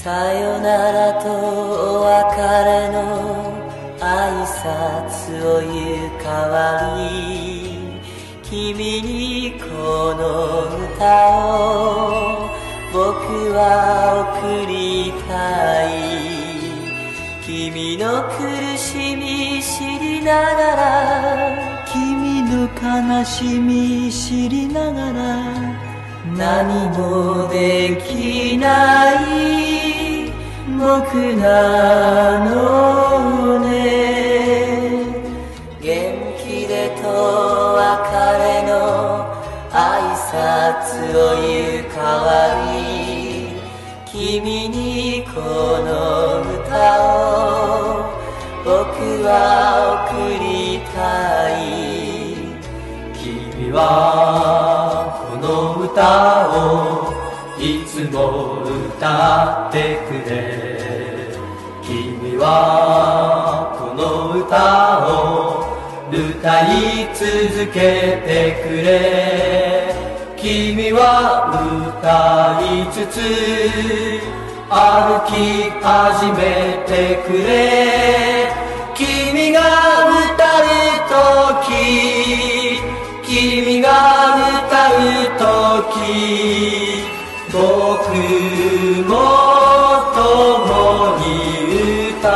さよならとお別れの挨拶を言う代わり、君にこの歌を僕は贈りたい。君の苦しみ知りながら、君の悲しみ知りながら、何もできない僕なのね。元気でと別れの挨拶を言う代わり、君にこの歌を僕は贈りたい。君はこの歌をいつも歌ってくれ。君はこの歌を歌い続けてくれ。君は歌いつつ歩き始めてくれ。君が歌うとき、君が歌うとき、僕も共に歌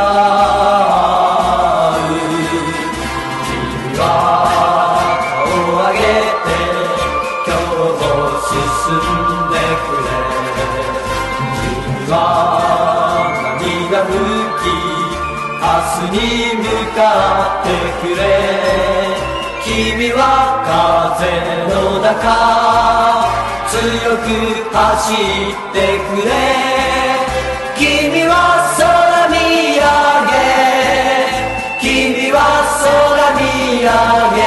う。君は顔を上げて今日も進んでくれ。君は涙拭き明日に向かってくれ。君は風の中強く走ってくれ。君は空見上げ、君は空見上げ、